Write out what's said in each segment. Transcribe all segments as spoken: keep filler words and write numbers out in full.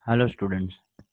Hello students,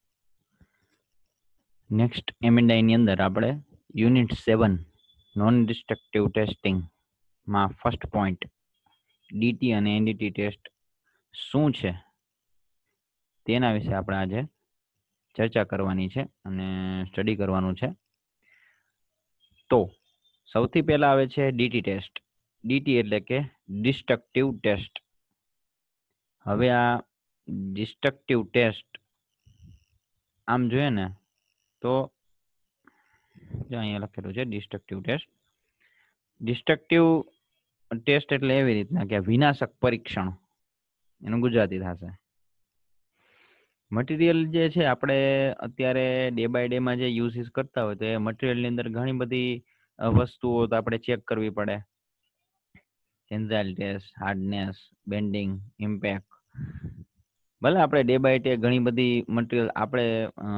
next एमएनआई ની અંદર આપણે unit seven non destructive testing માં ફર્સ્ટ પોઈન્ટ ડીટી અને એનડીટી ટેસ્ટ શું છે તેના વિશે આપણે આજે ચર્ચા કરવાની છે અને સ્ટડી કરવાનું છે. તો સૌથી પહેલા આવે છે ડીટી ટેસ્ટ. ડીટી એટલે કે ડિસ્ટ્રક્ટિવ ટેસ્ટ. હવે આ ડિસ્ટ્રક્ટિવ ટેસ્ટ આમ જોઈએ ને તો જો અહીંયા લખેલું છે ડિસ્ટ્રક્ટિવ ટેસ્ટ. ડિસ્ટ્રક્ટિવ ટેસ્ટ એટલે એવી રીતના કે વિનાશક પરીક્ષણ, એનું ગુજરાતી થશે. મટીરિયલ જે છે આપણે અત્યારે ડે બાય ડે માં જે યુઝિસ કરતા હોય તો એ મટીરિયલની અંદર ઘણી બધી અ, વસ્તુઓ તો આપણે ચેક કરવી પડે. Tensile test, hardness, bending, impact. ભલે આપણે ડે બાય ડે ઘણી બધી મટીરિયલ આપણે અ,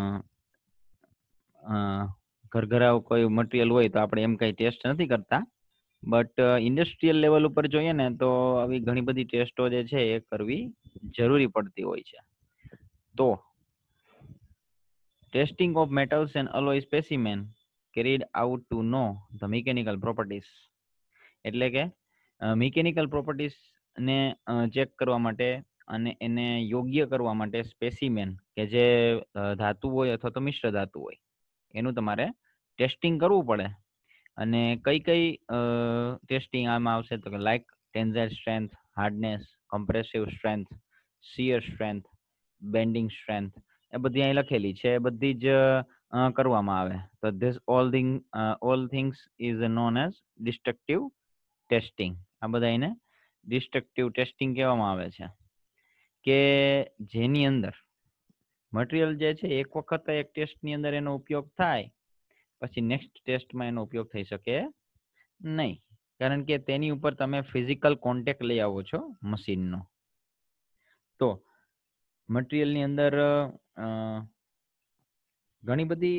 અ, ઘરઘરાવ કોઈ મટીરિયલ હોય તો આપણે એમ કઈ ટેસ્ટ નથી કરતા, બટ ઇન્ડસ્ટ્રીયલ લેવલ ઉપર જોઈએ ને તો આવી ઘણી બધી ટેસ્ટો જે છે એ કરવી જરૂરી પડતી હોય છે. તો testing of metals and alloy specimen carried out to know the mechanical properties, એટલે કે મિકેનિકલ પ્રોપર્ટીઝ ને ચેક કરવા માટે અને એને યોગ્ય કરવા માટે સ્પેસિમેન કે જે અ, ધાતુ હોય અથવા તો મિશ્ર ધાતુ હોય એનું તમારે ટેસ્ટિંગ કરવું પડે. અને કઈ કઈ ટેસ્ટિંગ આમાં આવશે તો કે like tensile strength, hardness, compressive strength, shear strength, bending strength, એ બધી અહીં લખેલી છે. એ બધી જ અ, કરવામાં આવે. તો this all thing all things is known as destructive testing. આ બધા એને ડિસ્ટ્રક્ટિવ ટેસ્ટિંગ કહેવામાં આવે છે, કે જેની અંદર મટીરિયલ જે છે એક વખત એક ટેસ્ટની અંદર એનો ઉપયોગ થાય પછી નેક્સ્ટ ટેસ્ટમાં એનો ઉપયોગ થઈ શકે નહીં, કારણ કે તેની ઉપર તમે ફિઝિકલ કોન્ટેક્ટ લઈ આવો છો મશીનનો. તો મટીરિયલની અંદર અ, ઘણી બધી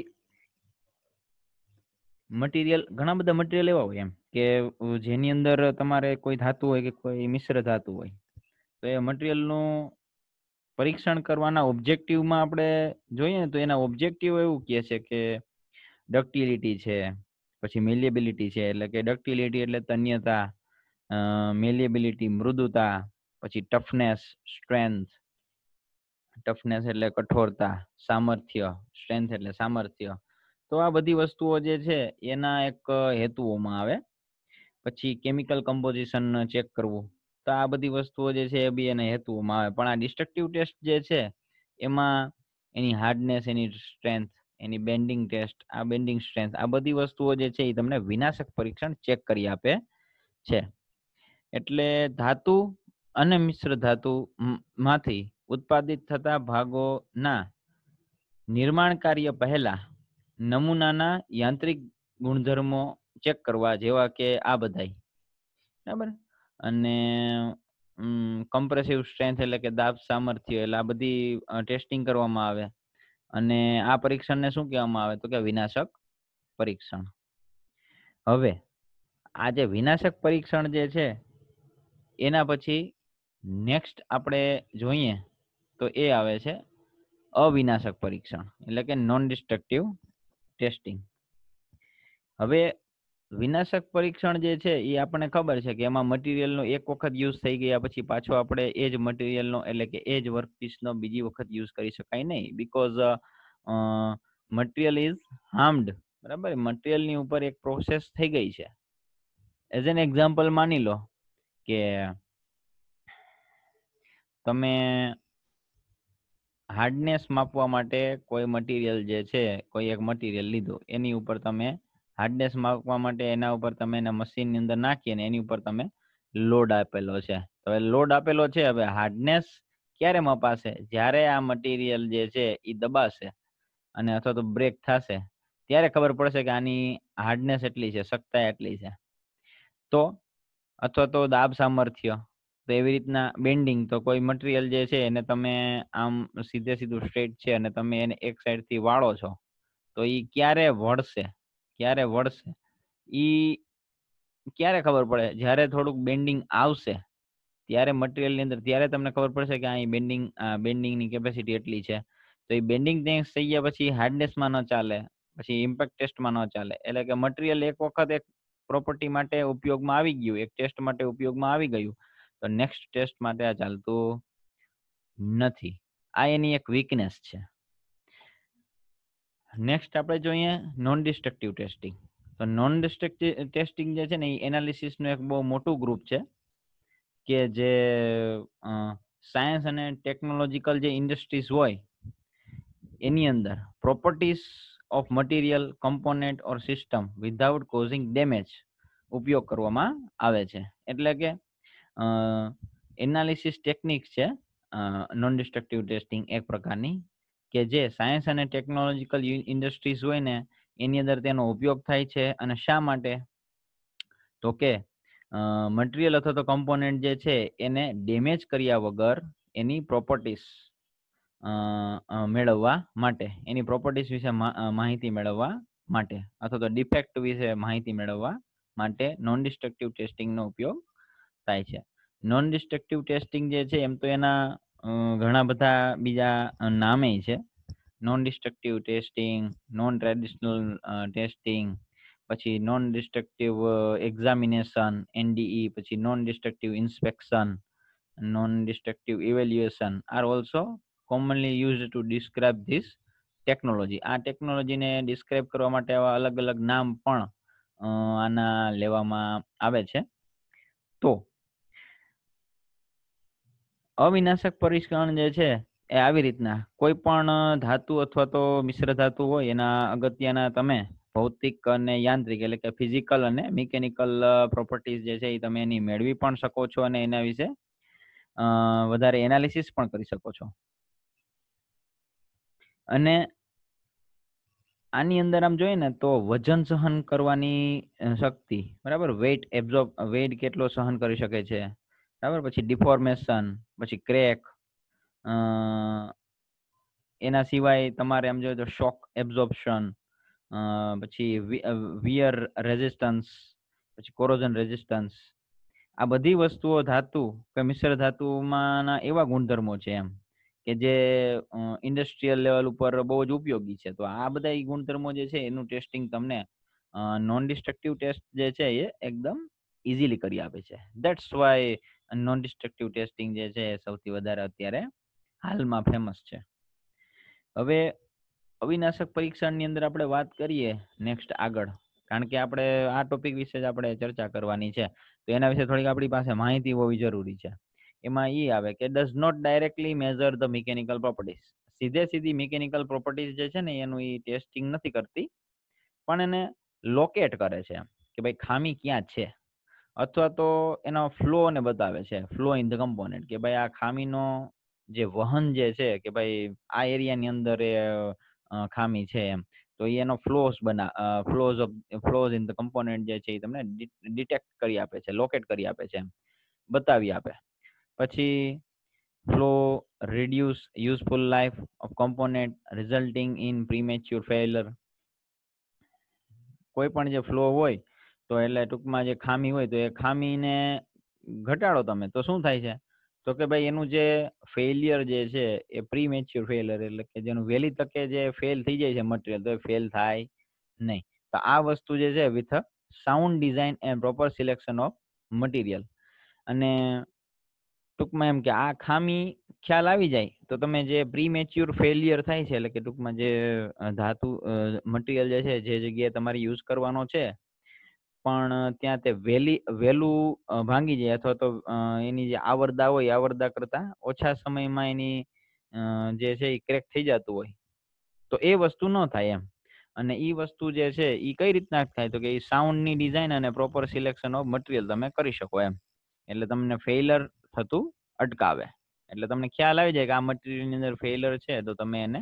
મટીરિયલ ઘણા બધા મટીરિયલ એવા હોય એમ કે અ, જેની અંદર તમારે કોઈ ધાતુ હોય કે કોઈ મિશ્ર ધાતુ હોય તો એ મટીરિયલનું પરીક્ષણ કરવાના ઓબ્જેક્ટિવમાં આપણે જોઈએ ને તો એના ઓબ્જેક્ટિવ એવું કહે છે કે ડક્ટિલિટી છે, પછી મેલિએબિલિટી છે, એટલે કે ડક્ટિલિટી એટલે તન્યતા, મેલિએબિલિટી મૃદુતા, પછી ટફનેસ, સ્ટ્રેન્થ. ટફનેસ એટલે કઠોરતા, સામર્થ્ય, સ્ટ્રેન્થ એટલે સામર્થ્ય. તો આ બધી વસ્તુઓ જે છે એના એક અ, હેતુઓમાં આવે. પછી કેમિકલ કમ્પોઝિશન ચેક કરવું, તો આ બધી વસ્તુઓ જે છે એ બી એના હેતુઓમાં આવે. પણ આ ડિસ્ટ્રક્ટિવ ટેસ્ટ જે છે એમાં એની હાર્ડનેસ, એની સ્ટ્રેન્થ, એની બેન્ડિંગ ટેસ્ટ, આ બેન્ડિંગ સ્ટ્રેન્થ, આ બધી વસ્તુઓ જે છે એ તમને વિનાશક પરીક્ષણ ચેક કરી આપે છે. એટલે ધાતુ અને મિશ્ર ધાતુ મ- માંથી ઉત્પાદિત થતા ભાગોના નિર્માણ કાર્ય પહેલા નમૂનાના યાંત્રિક ગુણધર્મો ચેક કરવા, જેવા કે આ બધાય, બરાબર. અને કમ્પ્રેસિવ સ્ટ્રેન્થ એટલે કે દાબ સામર્થ્ય, એટલે આ બધી ટેસ્ટિંગ કરવામાં આવે. અને આ પરીક્ષણને શું કહેવામાં આવે તો કે વિનાશક પરીક્ષણ. હવે આ જે વિનાશક પરીક્ષણ જે છે એના પછી નેક્સ્ટ આપણે જોઈએ તો એ આવે છે અવિનાશક પરીક્ષણ, એટલે કે નોન ડિસ્ટ્રક્ટિવ ટેસ્ટિંગ. હવે વિનાશક પરીક્ષણ જે છે એ આપણને ખબર છે કે એમાં મટીરિયલનો એક વખત યુઝ થઈ ગયા પછી પાછો આપણે એ જ મટીરિયલનો એટલે કે એ જ વર્કપીસનો બીજી વખત યુઝ કરી શકાય નહીં, બીકોઝ મટીરિયલ ઇઝ હાર્મ્ડ. બરાબર, મટીરિયલની ઉપર એક પ્રોસેસ થઈ ગઈ છે. એઝ એન એક્ઝામ્પલ માની લો કે તમે હાર્ડનેસ માપવા માટે કોઈ મટીરિયલ જે છે, કોઈ એક મટીરિયલ લીધું, એની ઉપર તમે હાર્ડનેસ માપવા માટે એના ઉપર તમે એના મશીનની અંદર નાખી અને એની ઉપર તમે લોડ આપેલો છે. તો એ લોડ આપેલો છે. હવે હાર્ડનેસ ક્યારે મપાશે? જ્યારે આ મટીરિયલ જે છે એ દબાશે અને અથવા તો બ્રેક થશે ત્યારે ખબર પડશે કે આની હાર્ડનેસ એટલી છે, સખ્તાઈ એટલી છે. તો અથવા તો દાબ સામર્થ્ય, તો એવી રીતના બેન્ડિંગ, તો કોઈ મટીરિયલ જે છે એને તમે આમ સીધે સીધું સ્ટ્રેટ છે અને તમે એને એક સાઈડ થી વાળો છો તો ઈ ક્યારે વળશે, ક્યારે વળશે ઈ ક્યારે ખબર પડે? જ્યારે થોડુંક બેન્ડિંગ આવશે ત્યારે મટીરિયલની અંદર ત્યારે તમને ખબર પડશે કે અહીં બેન્ડિંગ બેન્ડિંગની કેપેસિટી એટલી છે. તો એ બેન્ડિંગ ટેસ્ટ થઈ ગયા પછી હાર્ડનેસમાં ન ચાલે, પછી ઇમ્પેક્ટ ટેસ્ટમાં ન ચાલે. એટલે કે મટીરિયલ એક વખત એક પ્રોપર્ટી માટે ઉપયોગમાં આવી ગયું, એક ટેસ્ટ માટે ઉપયોગમાં આવી ગયું, તો નેક્સ્ટ ટેસ્ટ માટે આ ચાલતું નથી. આ એની એક વીકનેસ છે. નેક્સ્ટ આપણે જોઈએ નોન ડિસ્ટ્રક્ટિવ ટેસ્ટિંગ. તો નોન ડિસ્ટ્રક્ટિવ ટેસ્ટિંગ જે છે ને એ એનાલિસિસનું એક બહુ મોટું ગ્રુપ છે કે જે સાયન્સ અને ટેકનોલોજીકલ જે ઇન્ડસ્ટ્રીઝ હોય એની અંદર properties of material, component or system without causing damage ઉપયોગ કરવામાં આવે છે. એટલે કે એનાલિસિસ ટેકનિક છે નોન ડિસ્ટ્રક્ટિવ ટેસ્ટિંગ એક પ્રકારની, કે જે સાયન્સ અને ટેકનોલોજીકલ ઇન્ડસ્ટ્રીઝ હોય ને એની અંદર તેનો ઉપયોગ થાય છે. અને શા માટે? તો કે મટીરિયલ અથવા તો કમ્પોનેન્ટ જે છે એને ડેમેજ કર્યા વગર એની પ્રોપર્ટીઝ મેળવવા માટે, એની પ્રોપર્ટીઝ વિશે માહિતી મેળવવા માટે અથવા તો ડિફેક્ટ વિશે માહિતી મેળવવા માટે નોન ડિસ્ટ્રક્ટિવ ટેસ્ટિંગનો ઉપયોગ થાય છે. નોન ડિસ્ટ્રક્ટિવ ટેસ્ટિંગ જે છે એમ તો એના ઘણા બધા બીજા નામે છે. Non destructive testing, non traditional testing, પછી નોન ડિસ્ટ્રક્ટિવ એક્ઝામિનેશન એનડીઈ, પછી non destructive inspection, non destructive evaluation are also commonly used to describe this technology. આ ટેકનોલોજીને ડિસ્ક્રાઇબ કરવા માટે આવા અલગ અલગ નામ પણ આના લેવામાં આવે છે. તો અવિનાશક પરીક્ષણ જે છે એ આવી રીતના કોઈ પણ ધાતુ અથવા તો મિશ્ર ધાતુ હોય એના અગત્યના તમે ભૌતિક અને યાંત્રિક એટલે કે ફિઝિકલ અને મિકેનિકલ પ્રોપર્ટીઝ જે છે એ તમે એની મેળવી પણ શકો છો અને એના વિશે વધારે એનાલિસિસ પણ કરી શકો છો. અને આની અંદર આમ જોઈએ ને તો વજન સહન કરવાની શક્તિ, બરાબર, વેઇટ એબ્ઝોર્બ વેઇટ કેટલો સહન કરી શકે છે, બરાબર, પછી ડિફોર્મેશન, પછી ક્રેક, એના સિવાય તમારે આમ જોઈએ તો શોક એબ્ઝોર્પ્શન, પછી વિયર રેઝિસ્ટન્સ, પછી કોરોઝન રેઝિસ્ટન્સ. આ બધી વસ્તુઓ ધાતુ કે મિશ્ર ધાતુમાંના એવા ગુણધર્મો છે એમ કે જે ઇન્ડસ્ટ્રીયલ લેવલ ઉપર બહુ જ ઉપયોગી છે. તો આ બધા ગુણધર્મો જે છે એનું ટેસ્ટિંગ તમને નોન ડિસ્ટ્રક્ટિવ ટેસ્ટ જે છે એ એકદમ ઇઝીલી કરી આપે છે. That's why non destructive testing જે છે એ સૌથી વધારે અત્યારે હાલમાં ફેમસ છે. હવે અવિનાશક પરીક્ષણની અંદર આપણે વાત કરીએ નેક્સ્ટ આગળ, કારણ કે આપણે આ ટોપિક વિશે જ આપણે ચર્ચા કરવાની છે, તો એના વિશે થોડીક આપણી પાસે માહિતી હોવી જરૂરી છે. એમાં એ આવે કે does not directly measure the mechanical properties. સીધે સીધી મિકેનિકલ પ્રોપર્ટીઝ જે છે ને એનું એ ટેસ્ટિંગ નથી કરતી, પણ એને લોકેટ કરે છે કે ભાઈ ખામી ક્યાં છે, અથવા તો એનો ફ્લો ને બતાવે છે, ફ્લો ઇન ધ કમ્પોનેન્ટ, કે ભાઈ આ ખામીનો જે વહન જે છે કે ભાઈ આ એરિયાની અંદર એ ખામી છે એમ, તો એનો ફ્લોઝ બના flaws of flaws in the component જે છે એ તમને ડિટેક્ટ કરી આપે છે, લોકેટ કરી આપે છે, બતાવી આપે. પછી flaw reduce useful life of component resulting in premature failure. કોઈ પણ જે ફ્લો હોય તો એટલે ટૂંકમાં જે ખામી હોય તો એ ખામીને ઘટાડો તમે તો શું થાય છે, તો કે ભાઈ એનું જે ફેલિયર જે છે એ પ્રીમેચ્યોર ફેલિયર એટલે કે જેનું વહેલી તકે જે ફેલ થઈ જાય છે મટીરિયલ, તો એ ફેલ થાય નહીં. તો આ વસ્તુ જે છે with sound design and proper selection of material. અને ટૂંકમાં એમ કે આ ખામી ખ્યાલ આવી જાય તો તમે જે પ્રીમેચ્યોર ફેલિયર થાય છે એટલે કે ટૂંકમાં જે ધાતુ મટીરિયલ જે છે જે જગ્યાએ તમારે યુઝ કરવાનો છે પણ ત્યાં તે વહેલી વહેલું ભાંગી જાય અથવા તો એની જે આવરદા હોય આવરદા કરતા ઓછા સમયમાં એની જે છે એ ક્રેક થઈ જતું હોય, તો એ વસ્તુ ન થાય એમ. અને એ વસ્તુ જે છે એ કઈ રીતના થાય, તો કે એ સાઉન્ડની ડિઝાઇન અને પ્રોપર સિલેક્શન ઓફ મટીરિયલ તમે કરી શકો એમ. એટલે તમને ફેઇલર થતું અટકાવે. એટલે તમને ખ્યાલ આવી જાય કે આ મટીરિયલની અંદર ફેઇલર છે તો તમે એને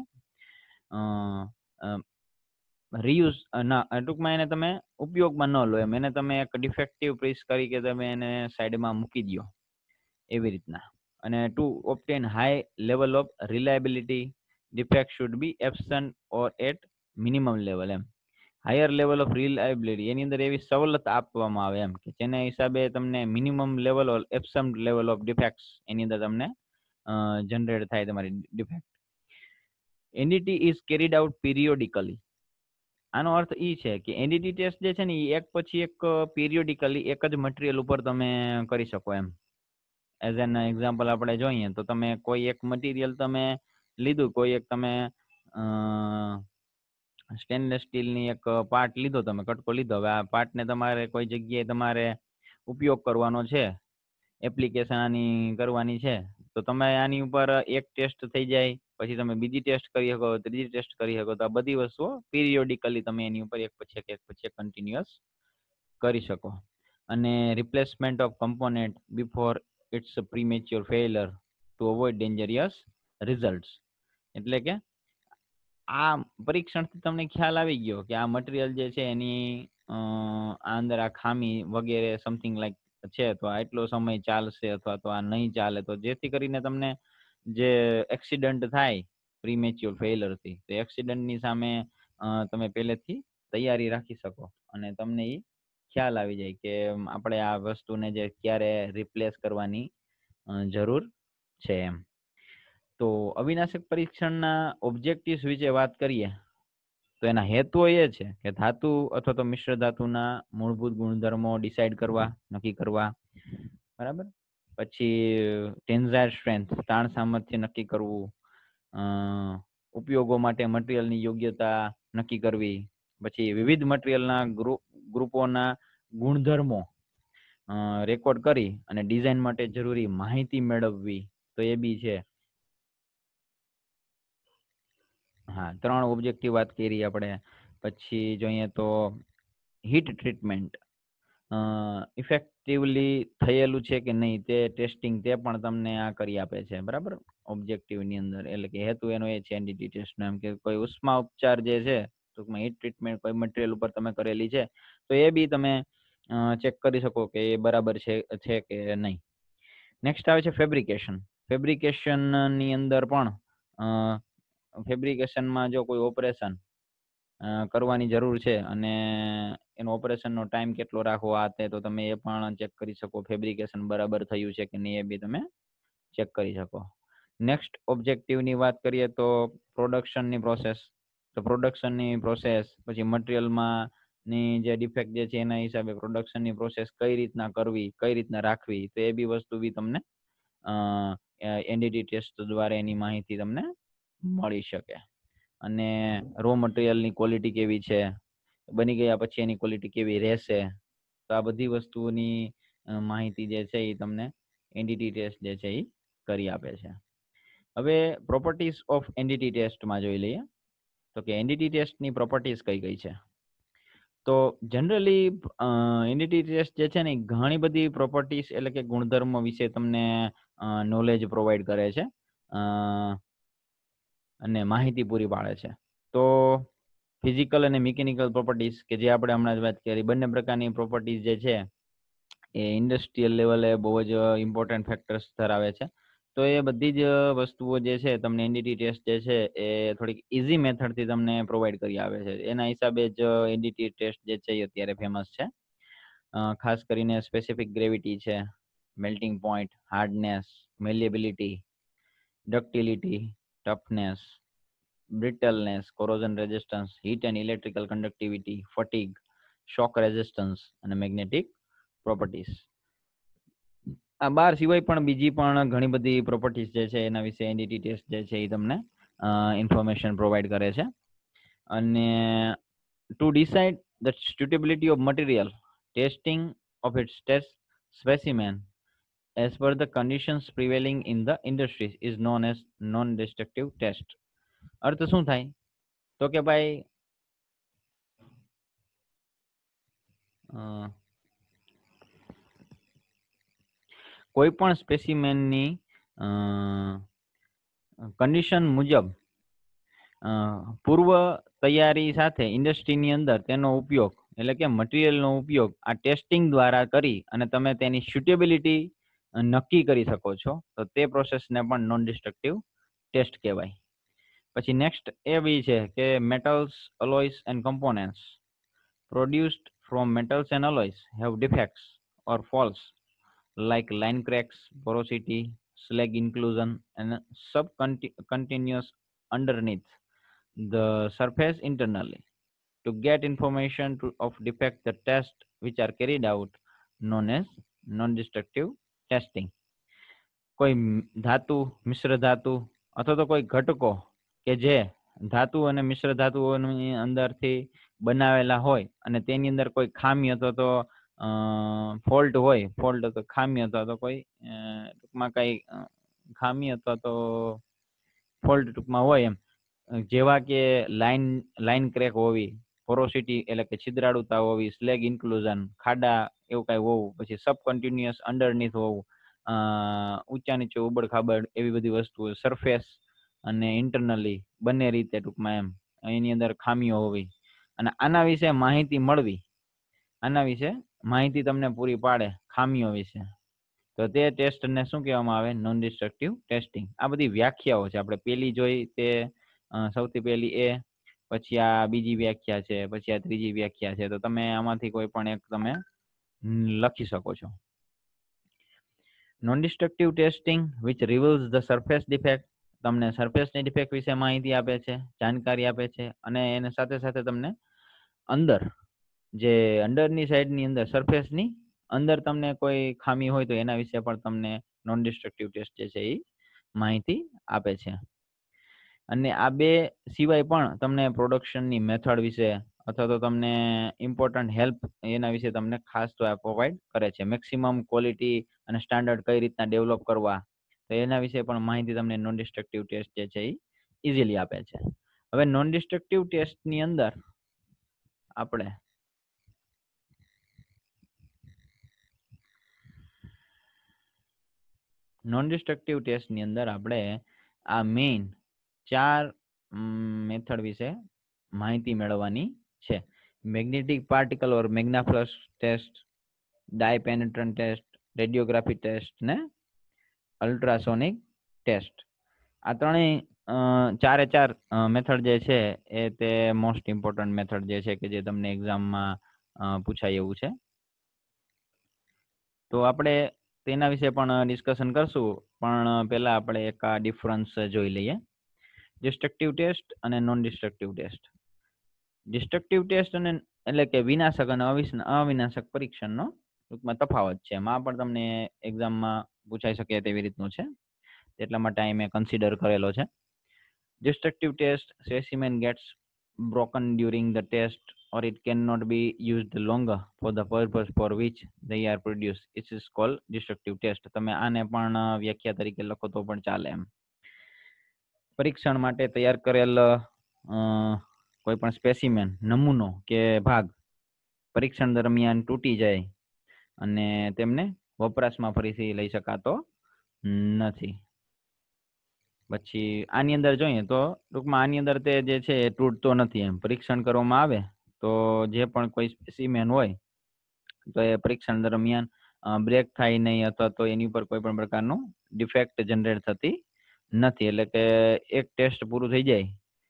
રીયુઝ ના ટૂંકમાં એને તમે ઉપયોગમાં ન લો એમ, એને તમે એક ડિફેક્ટિવ પીસ તરીકે તમે એને સાઈડમાં મૂકી દો એવી રીતના. અને to obtain high level of reliability defect should be absent or at minimum level એમ. હાયર લેવલ ઓફ રિલાયબિલિટી, એની અંદર એવી સવલત આપવામાં આવે એમ કે જેના હિસાબે તમને minimum level of absent level of defects એની અંદર તમને જનરેટ થાય તમારી defect. NDT is carried out periodically. આનો અર્થ એ છે કે એનડીટી ટેસ્ટ જે છે ને એ એક પછી એક પીરિયોડિકલી એક જ મટીરિયલ ઉપર તમે કરી શકો એમ. એઝ એન એક્ઝામ્પલ આપણે જોઈએ તો તમે કોઈ એક મટીરિયલ તમે લીધું, કોઈ એક તમે સ્ટેનલેસ સ્ટીલની એક પાર્ટ લીધો, તમે કટકો લીધો. હવે આ પાર્ટને તમારે કોઈ જગ્યાએ તમારે ઉપયોગ કરવાનો છે, એપ્લિકેશન આની કરવાની છે, તો તમે આની ઉપર એક ટેસ્ટ થઈ જાય, પછી તમે બીજી ટેસ્ટ કરી શકો, ત્રીજી ટેસ્ટ કરી શકો. તો આ બધી વસ્તુઓ પીરિયોડિકલી તમે એની ઉપર એક પછી એક એક પછી એક કન્ટિન્યુઅસ કરી શકો. અને replacement of component before its premature failure to avoid dangerous results. એટલે કે આ પરીક્ષણથી તમને ખ્યાલ આવી ગયો કે આ મટીરિયલ જે છે એની આ અંદર આ ખામી વગેરે સમથિંગ લાઈક છે, તો આ એટલો સમય ચાલશે અથવા તો આ નહીં ચાલે, તો જેથી કરીને તમને જે એક્સિડન્ટ થાય પ્રીમેચ્યોર ફેઇલરથી, તો એક્સિડન્ટની સામે તમે પહેલેથી તૈયારી રાખી શકો અને તમને એ ખ્યાલ આવી જાય કે આપણે આ વસ્તુને જે ક્યારે રિપ્લેસ કરવાની જરૂર છે એમ. તો અવિનાશક પરીક્ષણના ઓબ્જેક્ટિવ્સ વિશે વાત કરીએ તો એના હેતુઓ એ છે કે ધાતુ અથવા તો મિશ્ર ધાતુના મૂળભૂત ગુણધર્મો ડિસાઇડ કરવા, નક્કી કરવા, બરાબર. પછી ટેન્સાઇલ સ્ટ્રેન્થ, તાણ સામર્થ્ય નક્કી કરવું, ઉપયોગો માટે મટીરિયલની યોગ્યતા નક્કી કરવી, પછી વિવિધ મટીરિયલના ગ્રુપ ગ્રુપોના ગુણધર્મો રેકોર્ડ કરી અને ડિઝાઇન માટે જરૂરી માહિતી મેળવવી, તો એ બી છે. હા, ત્રણ ઓબ્જેક્ટિવ વાત કરી આપણે. પછી જોઈએ તો હીટ ટ્રીટમેન્ટ ઇફેક્ટિવલી થયેલું છે કે નહીં તે ટેસ્ટિંગ, તે પણ તમને આ કરી આપે છે, બરાબર, ઓબ્જેક્ટિવની અંદર. એટલે કે હેતુ એનો એ છે એનડીટી ટેસ્ટનો એમ કે કોઈ ઉષ્મા ઉપચાર જે છે, ટૂંકમાં હીટ ટ્રીટમેન્ટ કોઈ મટીરિયલ ઉપર તમે કરેલી છે, તો એ બી તમે ચેક કરી શકો કે એ બરાબર છે છે કે નહીં. નેક્સ્ટ આવે છે ફેબ્રિકેશન. ફેબ્રિકેશનની અંદર પણ ફેબ્રિકેશનમાં જો કોઈ ઓપરેશન કરવાની જરૂર છે અને એનો ઓપરેશનનો ટાઈમ કેટલો રાખવો આ તે, તો તમે એ પણ ચેક કરી શકો. ફેબ્રિકેશન બરાબર થયું છે કે નહીં એ બી તમે ચેક કરી શકો. નેક્સ્ટ ઓબ્જેક્ટિવની વાત કરીએ તો પ્રોડક્શનની પ્રોસેસ. તો પ્રોડક્શનની પ્રોસેસ, પછી મટીરિયલમાં ની જે ડિફેક્ટ જે છે એના હિસાબે પ્રોડક્શનની પ્રોસેસ કઈ રીતના કરવી, કઈ રીતના રાખવી, તો એ બી વસ્તુ બી તમને એનડીટી ટેસ્ટ દ્વારા એની માહિતી તમને મળી શકે. અને રો મટીરિયલની ક્વોલિટી કેવી છે, બની ગયા પછી એની ક્વોલિટી કેવી રહેશે, તો આ બધી વસ્તુઓની માહિતી જે છે એ તમને એનડીટી ટેસ્ટ જે છે એ કરી આપે છે. હવે પ્રોપર્ટીઝ ઓફ એનડીટી ટેસ્ટમાં જોઈ લઈએ તો કે એનડીટી ટેસ્ટની પ્રોપર્ટીઝ કઈ કઈ છે. તો જનરલી એનડીટી ટેસ્ટ જે છે ને ઘણી બધી પ્રોપર્ટીઝ એટલે કે ગુણધર્મો વિશે તમને નોલેજ પ્રોવાઈડ કરે છે અને માહિતી પૂરી પાડે છે. તો ફિઝિકલ અને મિકેનિકલ પ્રોપર્ટીઝ કે જે આપણે હમણાં જ વાત કરી, બંને પ્રકારની પ્રોપર્ટીઝ જે છે એ ઇન્ડસ્ટ્રીયલ લેવલે બહુ જ ઇમ્પોર્ટન્ટ ફેક્ટર્સ ધરાવે છે. તો એ બધી જ વસ્તુઓ જે છે તમને એનડીટી ટેસ્ટ જે છે એ થોડીક ઇઝી મેથડથી તમને પ્રોવાઈડ કરી આવે છે. એના હિસાબે જ એનડીટી ટેસ્ટ જે છે એ અત્યારે ફેમસ છે. ખાસ કરીને સ્પેસિફિક ગ્રેવિટી છે, melting point, hardness, malleability, ductility, toughness, brittleness, corrosion resistance, heat and electrical conductivity, fatigue, shock resistance અને મેગ્નેટિક પ્રોપર્ટીઝ. આ બાર સિવાય પણ બીજી પણ ઘણી બધી પ્રોપર્ટીઝ જે છે એના વિશે એનડીટી ટેસ્ટ જે છે એ તમને ઇન્ફોર્મેશન પ્રોવાઈડ કરે છે. અને to decide the suitability of material, testing of its test specimen as per the conditions prevailing in the industry is known as non-destructive test. અર્થ શું થાય તો કે ભાઈ કોઈ પણ સ્પેસિમેનની કન્ડિશન મુજબ પૂર્વ તૈયારી સાથે ઇન્ડસ્ટ્રીની અંદર તેનો ઉપયોગ એટલે કે મટીરિયલનો ઉપયોગ આ ટેસ્ટિંગ દ્વારા કરી અને તમે તેની સ્યુટેબિલિટી નક્કી કરી શકો છો, તો તે પ્રોસેસને પણ નોન ડિસ્ટ્રક્ટિવ ટેસ્ટ કહેવાય. પછી નેક્સ્ટ એ બી છે કે metals, alloys and components. produced from metals and alloys have defects or faults like line cracks, porosity, slag inclusion, and subcontinuous underneath the surface internally. To get information to, of defect, the tests which are carried out known as non-destructive testing. કોઈ ધાતુ, મિશ્ર ધાતુ અથવા તો કોઈ ઘટકો કે જે ધાતુ અને મિશ્ર ધાતુઓની અંદરથી બનાવેલા હોય અને તેની અંદર કોઈ ખામી અથવા તો ફોલ્ટ હોય, ફોલ્ટ અથવા ખામી અથવા તો કોઈ ટૂંકમાં કઈ ખામી અથવા તો ફોલ્ટ ટૂંકમાં હોય એમ, જેવા કે લાઈન લાઈન ક્રેક હોવી, પોરોસિટી એટલે કે છિદ્રાળુતા હોવી, સ્લેગ ઇન્ક્લુઝન ખાડા એવું કઈ હોવું, પછી સબ કન્ટિન્યુઅસ અંડરનીથ હોવું, ઊંચા નીચે ઉબડ ખાબડ એવી બધી વસ્તુઓ, સરફેસ અને ઇન્ટરનલી બંને રીતે ટૂંકમાં એમ એની અંદર ખામીઓ હોવી, અને આના વિશે માહિતી મળવી, આના વિશે માહિતી તમને પૂરી પાડે ખામીઓ વિશે, તો તે ટેસ્ટને શું કહેવામાં આવે? Non destructive testing. આ બધી વ્યાખ્યાઓ છે. આપણે પેલી જોઈ તે સૌથી પહેલી એ, પછી આ બીજી વ્યાખ્યા છે, પછી આ ત્રીજી વ્યાખ્યા છે. તો તમે આમાંથી કોઈ પણ એક તમે લખી શકો છો. Non destructive testing which reveals the surface defect, તમને સરફેસની ડિફેક્ટ વિશે માહિતી આપે છે, જાણકારી આપે છે, અને એને સાથે સાથે તમને અંદર જે અંડરની સાઈડની અંદર સરફેસની અંદર તમને કોઈ ખામી હોય તો એના વિશે પણ તમને નોન ડિસ્ટ્રક્ટિવ ટેસ્ટ જે છે એ માહિતી આપે છે. અને આ બે સિવાય પણ તમને પ્રોડક્શનની મેથડ વિશે અથવા તો તમને ઇમ્પોર્ટન્ટ હેલ્પ એના વિશે તમને ખાસ તો આ પ્રોવાઈડ કરે છે. મેક્સિમમ ક્વોલિટી અને સ્ટાન્ડર્ડ કઈ રીતના ડેવલપ કરવા, તો એના વિશે પણ માહિતી તમને નોન ડિસ્ટ્રક્ટિવ ટેસ્ટ જે છે એ ઇઝીલી આપે છે. હવે નોન ડિસ્ટ્રક્ટિવ ટેસ્ટની અંદર આપણે નોન ડિસ્ટ્રક્ટિવ ટેસ્ટની અંદર આપણે આ મેઇન ચાર મેથડ વિશે માહિતી મેળવવાની છે. Magnetic particle or magnaflux test, dye penetrant test, radiography test ને અલ્ટ્રાસોનિક ટેસ્ટ. આ ત્રણેય ચારે ચાર મેથડ જે છે એ તે મોસ્ટ ઇમ્પોર્ટન્ટ મેથડ જે છે કે જે તમને એક્ઝામમાં પૂછાય એવું છે. તો આપણે તેના વિશે પણ ડિસ્કશન કરશું, પણ પહેલા આપણે એક આ ડિફરન્સ જોઈ લઈએ. ડિસ્ટ્રક્ટિવ ટેસ્ટ અને non destructive test. Destructive test અને એટલે કે વિનાશક અને અવિનાશક પરીક્ષણનો ટૂંકમાં તફાવત છે. એમાં પણ તમને એક્ઝામમાં પૂછાઈ શકે તેવી રીતનું છે, એટલા માટે અહીં મેં કન્સિડર કરેલો છે. Destructive test, specimen gets broken during the test or it cannot be used longer for the purpose for which they are produced. It is called destructive test. તમે આને પણ વ્યાખ્યા તરીકે લખો તો પણ ચાલે એમ. પરીક્ષણ માટે તૈયાર કરેલ કોઈ પણ સ્પેસિમેન, નમૂનો કે ભાગ પરીક્ષણ દરમિયાન તૂટી જાય અને તેમને વપરાશમાં ફરીથી લઈ શકાતો નથી. પછી આની અંદર જોઈએ તો ટૂંકમાં આની અંદર તે જે છે એ તૂટતો નથી એમ. પરીક્ષણ કરવામાં આવે તો જે પણ કોઈ સ્પેસિમેન હોય તો એ પરીક્ષણ દરમિયાન બ્રેક થાય નહીં અથવા તો એની ઉપર કોઈ પણ પ્રકારનું ડિફેક્ટ જનરેટ થતી નથી. એટલે કે એક ટેસ્ટ પૂરું થઈ જાય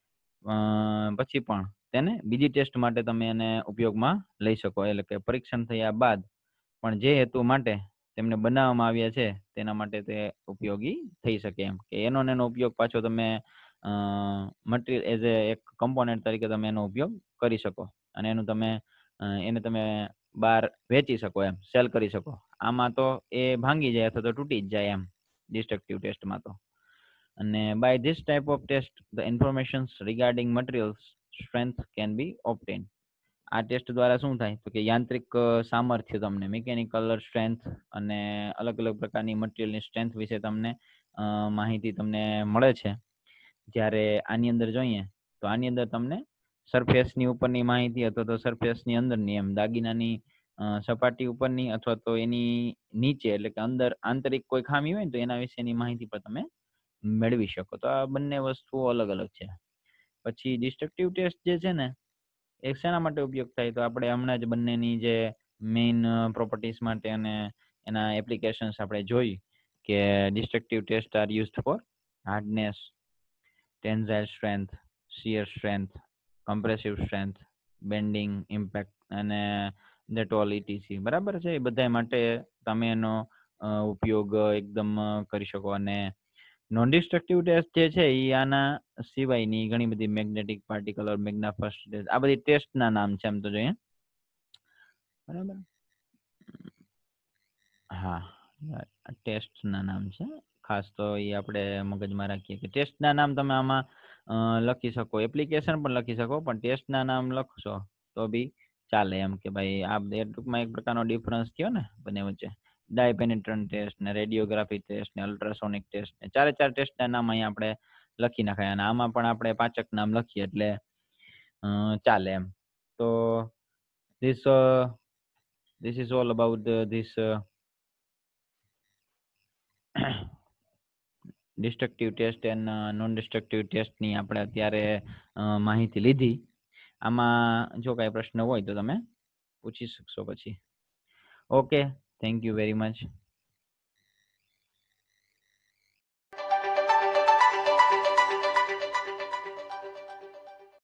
પછી પણ તેને બીજી ટેસ્ટ માટે તમે એને ઉપયોગમાં લઈ શકો. એટલે કે પરીક્ષણ થયા બાદ પણ જે હેતુ માટે તેમને બનાવવામાં આવ્યા છે તેના માટે તે ઉપયોગી થઈ શકે એમ, કે એનો એનો ઉપયોગ પાછો તમે મટીરિયલ એઝ એ એક કમ્પોનેન્ટ તરીકે તમે એનો ઉપયોગ કરી શકો અને એનું તમે એને તમે બહાર વેચી શકો એમ, સેલ કરી શકો. આમાં તો એ ભાંગી જાય અથવા તો તૂટી જ જાય એમ ડિસ્ટ્રક્ટિવ ટેસ્ટમાં તો. અને by this type of test the informations regarding materials strength can be obtained. આ ટેસ્ટ દ્વારા શું થાય તો કે યાંત્રિક સામર્થ્ય, તમને મિકેનિકલ સ્ટ્રેન્થ અને અલગ અલગ પ્રકારની મટીરિયલની સ્ટ્રેન્થ વિશે તમને માહિતી તમને મળે છે. જ્યારે આની અંદર જોઈએ તો આની અંદર તમને સરફેસની ઉપરની માહિતી અથવા તો સરફેસની અંદરની એમ દાગીનાની સપાટી ઉપરની અથવા તો એની નીચે એટલે કે અંદર આંતરિક કોઈ ખામી હોય ને તો એના વિશેની માહિતી પણ તમે મેળવી શકો. તો આ બંને વસ્તુઓ અલગ અલગ છે. પછી ડિસ્ટ્રક્ટિવ ટેસ્ટ જે છે ને એ શેના માટે ઉપયોગ થાય તો આપણે હમણાં જ બંનેની જે મેઇન પ્રોપર્ટીઝ માટે અને એના એપ્લિકેશન્સ આપણે જોઈ કે destructive test are used for hardness, tensile strength, shear strength, compressive strength, bending, impact અને ડેટોલ ઇટીસી બરાબર છે. એ બધા માટે તમે એનો અ, ઉપયોગ એકદમ કરી શકો. અને નોન ડિસ્ટ્રક્ટિવ ટેસ્ટ જે છે એ આના સિવાયની ઘણી બધી magnetic particle or magnaflux test, આ બધી ટેસ્ટના નામ છે એમ તો જોઈએ, બરાબર. હા, ટેસ્ટના નામ છે. ખાસ તો એ આપણે મગજમાં રાખીએ કે ટેસ્ટના નામ તમે આમાં અ, લખી શકો. એપ્લિકેશન પણ લખી શકો, પણ ટેસ્ટના નામ લખશો તો બી ચાલે એમ કે ભાઈ આ બે ટૂંકમાં એક પ્રકારનો ડિફરન્સ થયો ને બંને વચ્ચે. ડાય પેનિટ્રન્ટ ટેસ્ટ ને રેડિયોગ્રાફી ટેસ્ટ ને અલ્ટ્રાસોનિક ટેસ્ટ ને ચારે ચાર ટેસ્ટના નામ અહીંયા આપણે લખી નાખાય. અને આમાં પણ આપણે પાંચક નામ લખીએ એટલે અ, ચાલે એમ. તો this uh, this is all about the, this uh, destructive test and non destructive ટેસ્ટની આપણે અત્યારે અ, માહિતી લીધી. આમાં જો કાંઈ પ્રશ્ન હોય તો તમે પૂછી શકશો પછી. Okay, thank you very much.